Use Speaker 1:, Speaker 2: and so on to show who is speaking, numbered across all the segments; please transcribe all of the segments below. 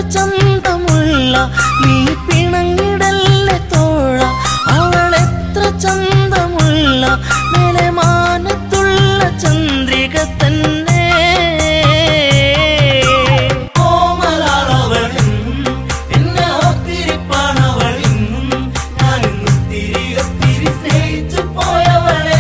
Speaker 1: ചന്തമുള്ള നീ പിണങ്ങിടല്ലേ തോഴ അവളെത്ര ചന്തമുള്ള മേലെ മാനത്തുള്ള ചന്ദ്രിക തന്നെ എന്നെ ഒത്തിരിപ്പാണവളിന്നും ഞാനിന്ന് തിരികെ സ്നേഹിച്ചു പോയവളെ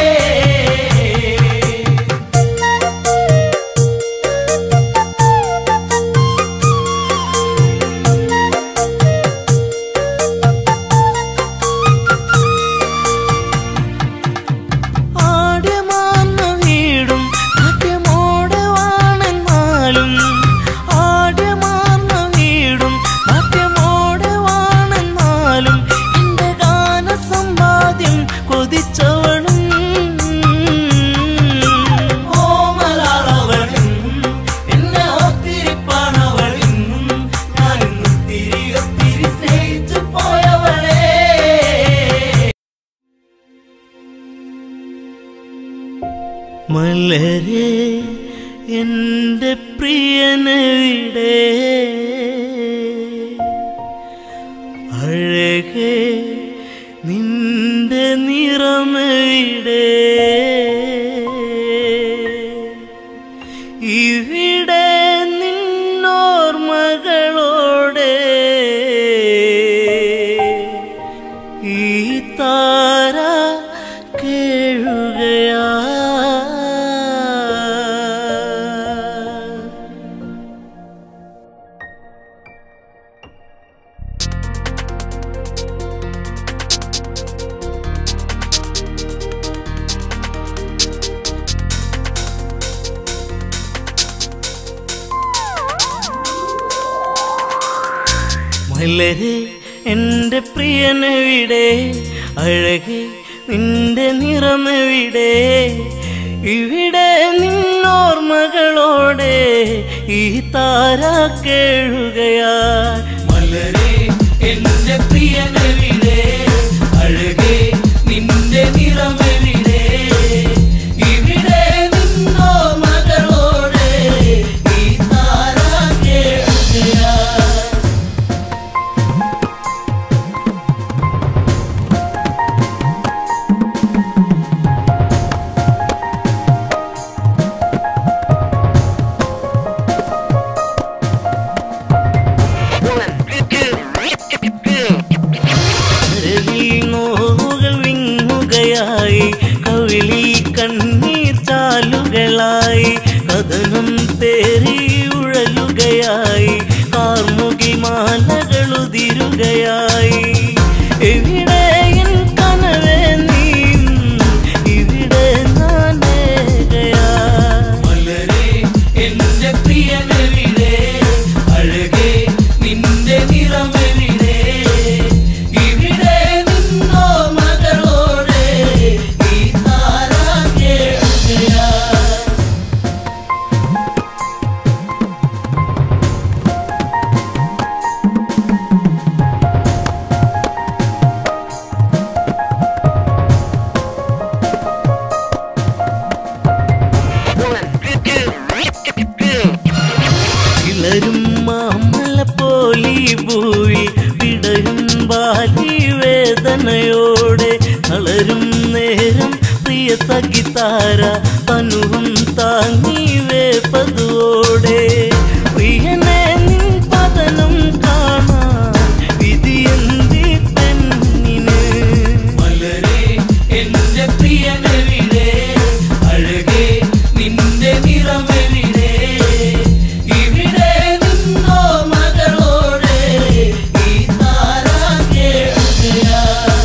Speaker 1: മലരെ എൻ്റെ പ്രിയനെവിടെ അഴകേ നിന്റെ നിറമെവിടെ ഇവിടെ നിന്നോർമകളോടെ ഈ താര കേഴുകയാ മലരെ എൻ്റെ പ്രിയനെവിടെ അഴകേ നിന്റെ നിറമെവിടെ ഇവിടെ നിന്നോർമകളോടെ ഈ താര കേഴുകയാ മലരെ എൻ്റെ പ്രിയനെവിടെ അഴകേ നിന്റെ നിറമെവിടെ ഇവിടെ നിന്നോർമകളോടെ ഈ താര കേഴുകയാ കവിളിൽ കണ്ണീർ ചാലുകളായി കഥനം തേറി ഉഴലുകയായി കാർമുകിൽ മാലകളുതിരുകയായി എവിടെ എൻ കനവേ നീ ഇവിടെ നാനേകയാ മലരെ എൻ്റെ പ്രിയനെവിടെ അഴകേ നിന്റെ നിറമെവിടെ ഇവിടെ നിന്നോ മകളോടെ ഈ താര കേഴുകയാ ഇളരും മാമല പോലി ഭൂവി പിടയും ബാലി വേദനയോടെ തളരും നേരം പ്രിയ സഖിതാര തനുവും താങ്ങി വേപ്പതോടെ പ്രിയനെ നിൻ പതനം കാണാൻ വിധിയന്തി പെണ്ണിന് മലരെ എൻ്റെ പ്രിയനെവിടെ അഴകേ നിന്റെ നിറമെവിടെ ഇവിടെ നിന്നോ മകളോടെ ഈ താര കേഴുകയാ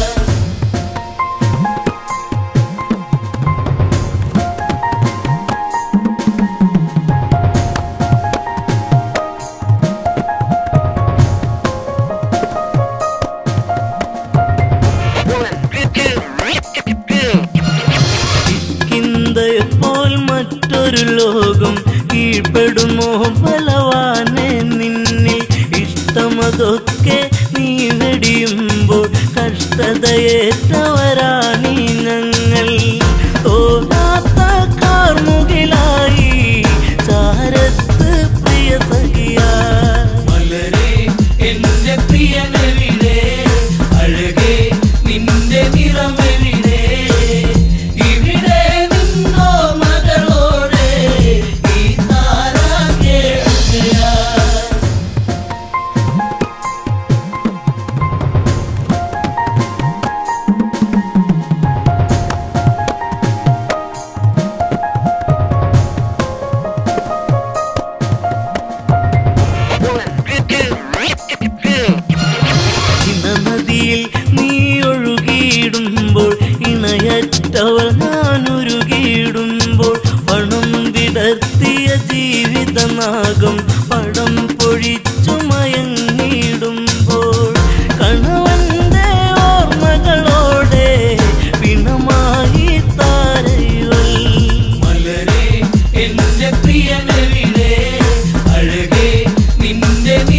Speaker 1: ിന്തയപ്പോൾ മറ്റൊരു ലോകം കീഴ്പ്പെടുമോ ബലവാനെ നിന്നിൽ ഇഷ്ടമതൊക്കെ നീ വെടിയുമ്പോൾ കഷ്ടതയേറ്റവരാണീ ഞങ്ങൾ തോന്നാത്ത കാർമുകിലായി ചാരത്ത് പ്രിയ സഖിയാ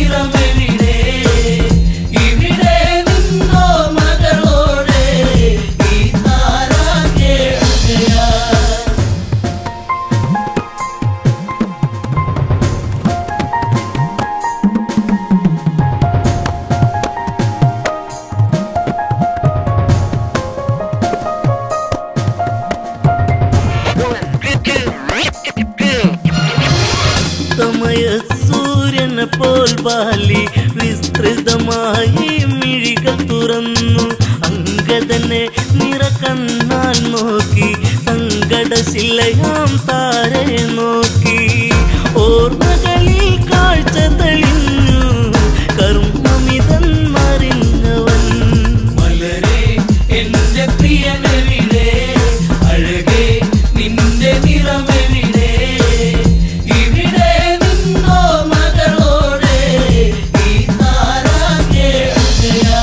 Speaker 1: നിറമെവിടെ ഇവിടെ നിന്നോ മകളോടെ ഈ താര കേൾക്കയാ സൂര്യനെ പോൽ ബാലി വിസ്തൃതമായി മിഴികൾ തുറന്നു അങ്കദനെ നിറകണ്ണാൽ നോക്കി സങ്കടശിലയാം താരയെ നോക്കി ഓർമ്മകളിൽ കാഴ്ച തെളിഞ്ഞു കർമ്മമിതെന്നറിഞ്ഞവൻ മലരെ എന്റെ പ്രിയനെവിടെ അഴകേ നിന്റെ നിറമെവിടെ ഇവിടെ നിന്നോ മകളോടെ ഈ താര കേൾക്കയാ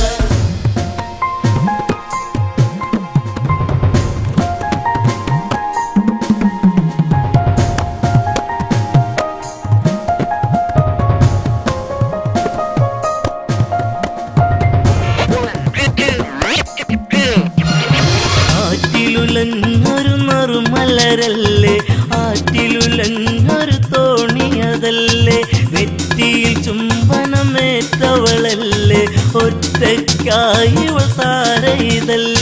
Speaker 1: ആറ്റിലുലഞ്ഞൊരു നറുമലരല്ലേ ആറ്റിലുലഞ്ഞൊരു തോണിയതല്ലേ നെറ്റിയിൽ ചുംബനമേറ്റവളല്ലേ ഒറ്റയ്ക്കായി താര ഇതല്ലേ